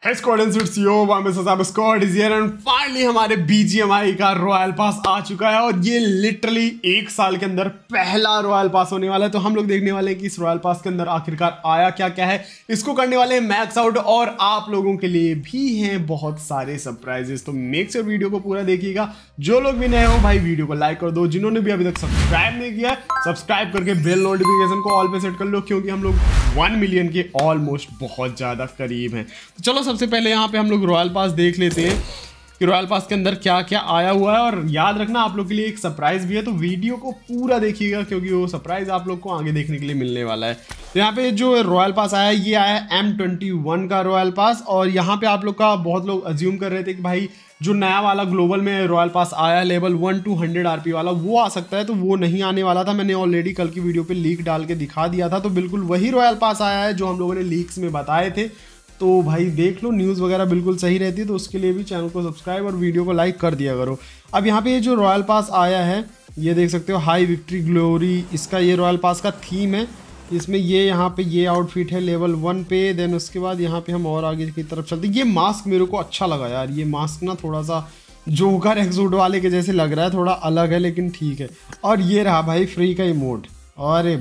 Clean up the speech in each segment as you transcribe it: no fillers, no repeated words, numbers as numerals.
Squad is here and finally हमारे BGMI का royal pass आ चुका है और ये लिटरली 1 साल के अंदर पहला रॉयल पास होने वाला है। तो हम लोग देखने वाले हैं कि इस रॉयल पास के अंदर आखिरकार आया क्या क्या है। इसको करने वाले हैं मैक्स आउट और आप लोगों के लिए भी हैं बहुत सारे सरप्राइजेस। तो मेक श्योर वीडियो को पूरा देखिएगा। जो लोग भी नए हो भाई वीडियो को लाइक कर दो, जिन्होंने भी अभी तक सब्सक्राइब नहीं किया सब्सक्राइब करके बेल नोटिफिकेशन को ऑल पे सेट कर लो, क्योंकि हम लोग 1 मिलियन के ऑलमोस्ट बहुत ज्यादा करीब हैं। तो चलो सबसे पहले यहाँ पे हम लोग रॉयल पास देख लेते हैं कि रॉयल पास के अंदर क्या क्या आया हुआ है। और याद रखना आप लोग के लिए एक सरप्राइज भी है, तो वीडियो को पूरा देखिएगा क्योंकि वो सरप्राइज आप लोग को आगे देखने के लिए मिलने वाला है। तो यहाँ पे जो रॉयल पास आया है ये आया है M21 का रॉयल पास। और यहाँ पे आप लोग का बहुत लोग अज्यूम कर रहे थे कि भाई जो नया वाला ग्लोबल में रॉयल पास आया है लेवल 1 to 100 RP वाला वो आ सकता है, तो वो नहीं आने वाला था। मैंने ऑलरेडी कल की वीडियो पे लीक डाल के दिखा दिया था। तो बिल्कुल वही रॉयल पास आया है जो हम लोगों ने लीक्स में बताए थे। तो भाई देख लो, न्यूज़ वगैरह बिल्कुल सही रहती है। तो उसके लिए भी चैनल को सब्सक्राइब और वीडियो को लाइक कर दिया करो। अब यहाँ पे ये जो रॉयल पास आया है ये देख सकते हो, हाई विक्ट्री ग्लोरी इसका ये रॉयल पास का थीम है। इसमें ये यहाँ पे ये आउटफिट है लेवल 1 पे। देन उसके बाद यहाँ पे हम और आगे की तरफ चलते हैं। ये मास्क मेरे को अच्छा लगा यार, ये मास्क ना थोड़ा सा जोकर एक्सूट वाले के जैसे लग रहा है, थोड़ा अलग है लेकिन ठीक है। और ये रहा भाई फ्री का इमोट। अरे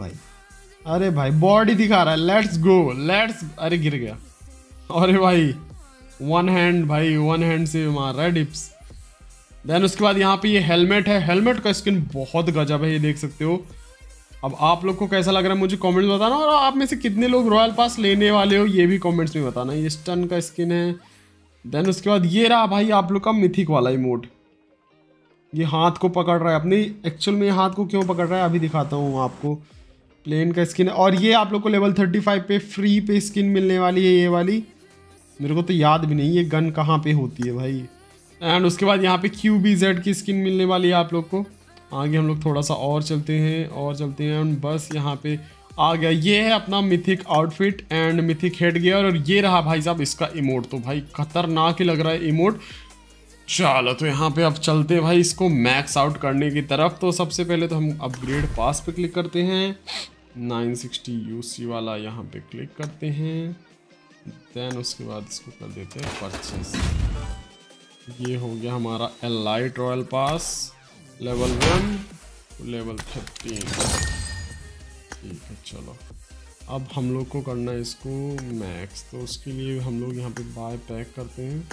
भाई बॉडी दिखा रहा है, लेट्स गो लेट्स। अरे गिर गया। अरे भाई वन हैंड से मार रहा है डिप्स। देन उसके बाद यहाँ पे ये हेलमेट है। हेलमेट का स्किन बहुत गजब है, ये देख सकते हो। अब आप लोग को कैसा लग रहा है मुझे कमेंट्स में बताना, और आप में से कितने लोग रॉयल पास लेने वाले हो ये भी कमेंट्स में बताना। ये स्टन का स्किन है। देन उसके बाद ये रहा भाई आप लोग का मिथिक वाला इमोट। ये हाथ को पकड़ रहा है अपने, एक्चुअल में ये हाथ को क्यों पकड़ रहा है अभी दिखाता हूँ आपको। प्लेन का स्किन है। और ये आप लोग को लेवल 35 पे फ्री पे स्किन मिलने वाली है, ये वाली। मेरे को तो याद भी नहीं ये गन कहाँ पे होती है भाई। एंड उसके बाद यहाँ पे QBZ की स्किन मिलने वाली है आप लोग को। आगे हम लोग थोड़ा सा और चलते हैं बस यहाँ पे आ गया। ये है अपना mythic outfit and mythic head gear. और ये रहा भाई साहब इसका इमोट। तो भाई खतरनाक ही लग रहा है इमोट। चलो तो यहाँ पे अब चलते हैं भाई इसको मैक्स आउट करने की तरफ। तो सबसे पहले तो हम अपग्रेड पास पे क्लिक करते हैं। 960 UC वाला यहाँ पे क्लिक करते हैं। देन उसके बाद इसको कर देते हैं परचेस। ये हो गया हमारा elite royal pass level 1 level 13। ठीक है चलो अब हम लोग को करना है इसको मैक्स। तो उसके लिए हम लोग यहाँ पे बाय पैक करते हैं।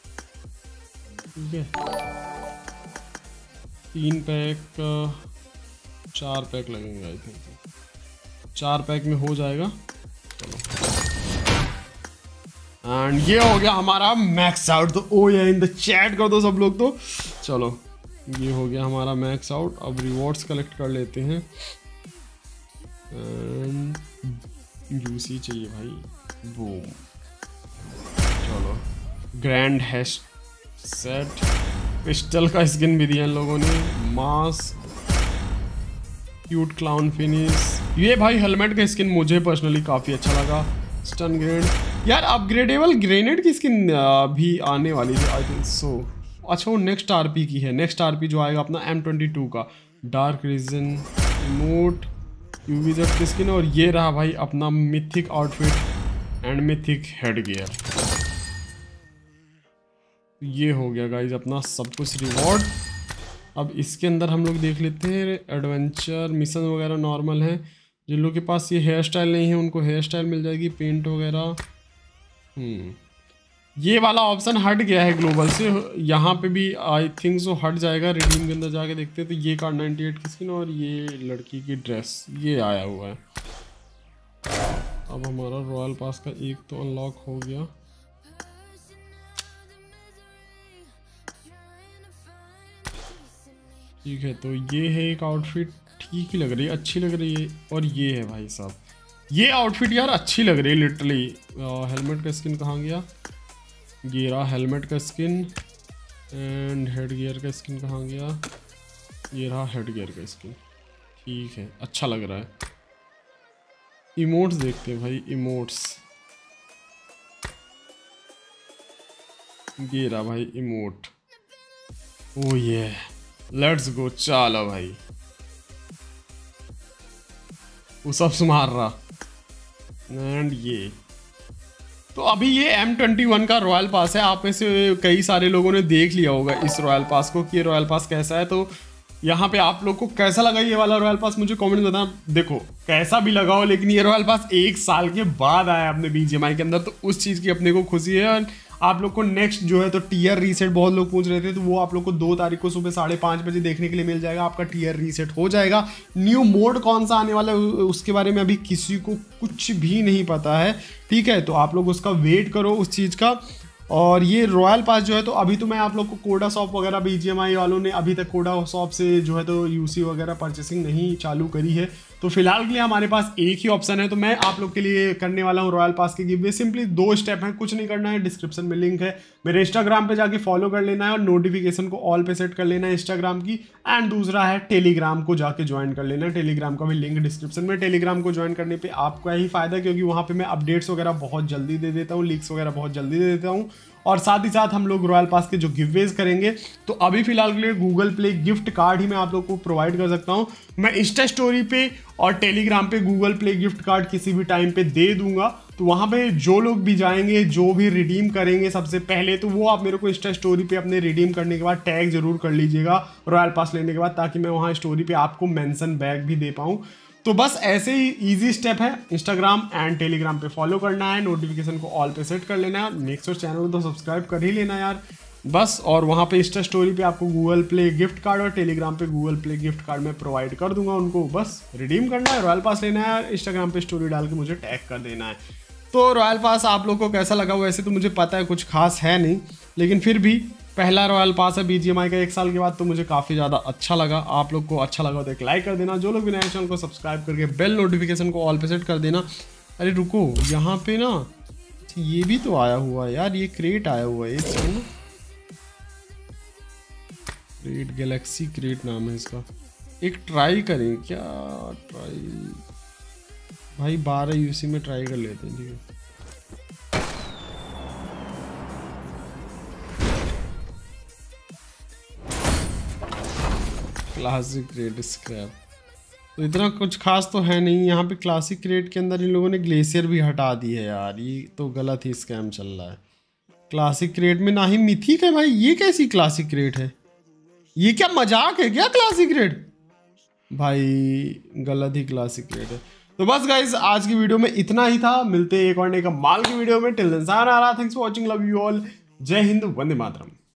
ठीक है 3 पैक 4 पैक लगेंगे आई थिंक। 4 पैक में हो जाएगा। चलो एंड ये हो गया हमारा मैक्स आउट। तो ओ ये इन द चैट कर दो सब लोग। तो चलो ये हो गया हमारा मैक्स आउट। अब रिवॉर्ड्स कलेक्ट कर लेते हैं। यूसी चाहिए भाई, बूम। चलो ग्रैंड हैश सेट, पिस्टल का स्किन भी दिया इन लोगों ने, मास्क, क्यूट क्लाउन फिनिश। ये भाई हेलमेट का स्किन मुझे पर्सनली काफ़ी अच्छा लगा। स्टन ग्रेनेड यार, अपग्रेडेबल ग्रेनेड की स्किन भी आने वाली है आई थिंक सो। अच्छा वो नेक्स्ट RP की है। नेक्स्ट RP जो आएगा अपना M22 का डार्क रीजन इमोट QBZ की स्किन। और ये रहा भाई अपना mythic outfit and mythic head gear. ये हो गया गाइज अपना सब कुछ रिवॉर्ड। अब इसके अंदर हम लोग देख लेते हैं एडवेंचर मिशन वगैरह नॉर्मल है। जिन लोगों के पास ये हेयर स्टाइल नहीं है उनको हेयर स्टाइल मिल जाएगी, पेंट वगैरह। ये वाला ऑप्शन हट गया है ग्लोबल से, यहाँ पे भी आई थिंक सो हट जाएगा। रिडीम के अंदर जाके देखते हैं। तो ये कार्ड 98 की स्किन और ये लड़की की ड्रेस ये आया हुआ है। अब हमारा रॉयल पास का एक तो अनलॉक हो गया। ठीक है तो ये है एक आउटफिट, ठीक ही लग रही है, अच्छी लग रही है। और ये है भाई साहब ये आउटफिट यार अच्छी लग रही है लिटरली। हेलमेट का स्किन कहाँ गया? ये रहा हेलमेट का स्किन। एंड हेड गियर का स्किन कहाँ गया? ये रहा हेड गियर का स्किन। ठीक है अच्छा लग रहा है। इमोट्स देखते हैं भाई, इमोट्स। ये रहा भाई इमोट। ओ ये लेट्स गो। चलो भाई वो सब मार रहा। एंड ये तो अभी ये M21 का रॉयल पास है। आप में से कई सारे लोगों ने देख लिया होगा इस रॉयल पास को कि ये रॉयल पास कैसा है। तो यहाँ पे आप लोग को कैसा लगा ये वाला रॉयल पास, मुझे कमेंट में बताना। देखो कैसा भी लगा हो, लेकिन ये रॉयल पास 1 साल के बाद आया अपने BGMI के अंदर, तो उस चीज़ की अपने को खुशी है। और आप लोग को नेक्स्ट जो है तो टीयर रीसेट बहुत लोग पूछ रहे थे, तो वो आप लोग को 2 तारीख को सुबह 5:30 बजे देखने के लिए मिल जाएगा। आपका टीयर रीसेट हो जाएगा। न्यू मोड कौन सा आने वाला है उसके बारे में अभी किसी को कुछ भी नहीं पता है, ठीक है। तो आप लोग उसका वेट करो उस चीज़ का। और ये रॉयल पास जो है तो अभी तो मैं आप लोग को कोडा शॉप वगैरह BGMI वालों ने अभी तक कोडा शॉप से जो है तो UC वगैरह परचेसिंग नहीं चालू करी है। तो फिलहाल के लिए हमारे पास एक ही ऑप्शन है। तो मैं आप लोग के लिए करने वाला हूँ रॉयल पास के गिव। सिंपली 2 स्टेप हैं, कुछ नहीं करना है। डिस्क्रिप्शन में लिंक है, मेरे इंस्टाग्राम पे जाके फॉलो कर लेना है और नोटिफिकेशन को ऑल पे सेट कर लेना है इंस्टाग्राम की। एंड दूसरा है टेलीग्राम को जाके ज्वाइन कर लेना है। टेलीग्राम का भी लिंक डिस्क्रिप्शन में। टेलीग्राम को ज्वाइन करने पर आपका ही फायदा, क्योंकि वहाँ पर मैं अपडेट्स वगैरह बहुत जल्दी दे देता हूँ, लीक्स वगैरह बहुत जल्दी दे देता हूँ। और साथ ही साथ हम लोग रॉयल पास के जो गिववेज करेंगे, तो अभी फिलहाल के लिए गूगल प्ले गिफ्ट कार्ड ही मैं आप लोग को प्रोवाइड कर सकता हूं। मैं इंस्टा स्टोरी पे और टेलीग्राम पे गूगल प्ले गिफ्ट कार्ड किसी भी टाइम पे दे दूंगा। तो वहां पे जो लोग भी जाएंगे, जो भी रिडीम करेंगे सबसे पहले, तो वो आप मेरे को इंस्टा स्टोरी पे अपने रिडीम करने के बाद टैग जरूर कर लीजिएगा रॉयल पास लेने के बाद, ताकि मैं वहाँ स्टोरी पे आपको मेंशन बैक भी दे पाऊँ। तो बस ऐसे ही इजी स्टेप है, इंस्टाग्राम एंड टेलीग्राम पे फॉलो करना है, नोटिफिकेशन को ऑल पे सेट कर लेना है, नेक्स्ट चैनल को तो सब्सक्राइब कर ही लेना यार बस। और वहाँ पे इंस्टा स्टोरी पे आपको गूगल प्ले गिफ्ट कार्ड और टेलीग्राम पे गूगल प्ले गिफ्ट कार्ड मैं प्रोवाइड कर दूंगा उनको। बस रिडीम करना है, रॉयल पास लेना है, इंस्टाग्राम पे स्टोरी डाल के मुझे टैग कर देना है। तो रॉयल पास आप लोग को कैसा लगा? वैसे तो मुझे पता है कुछ खास है नहीं, लेकिन फिर भी पहला रॉयल पास है BGMI का 1 साल के बाद, तो मुझे काफ़ी ज़्यादा अच्छा लगा। आप लोग को अच्छा लगा तो एक लाइक कर देना। जो लोग भी नए चैनल को सब्सक्राइब करके बेल नोटिफिकेशन को ऑल पे सेट कर देना। अरे रुको, यहाँ पे ना ये भी तो आया हुआ है यार, ये क्रेट आया हुआ है, एक सेकंड, क्रेट गैलेक्सी क्रेट नाम है इसका। एक ट्राई करें क्या? ट्राई भाई 12 UC में ट्राई कर लेते हैं, ठीक है। क्लासिक क्रेट स्क्रैप, तो इतना कुछ खास तो है नहीं यहाँ पे। क्लासिक क्रेट के अंदर इन लोगों ने ग्लेशियर भी हटा दी है यार, ये तो गलत ही स्कैम चल रहा है। क्लासिक क्रेट में ना ही मिथिक है भाई, ये कैसी क्लासिक क्रेट है? ये क्या मजाक है क्या? क्लासिक क्रेट भाई गलत ही क्लासिक क्रेट है। तो बस गाइज आज की वीडियो में इतना ही था, मिलते हैं एक और नए कमाल की वीडियो में। Till then sayonara, thanks for watching, love you all, जय हिंद, वंदे मातरम।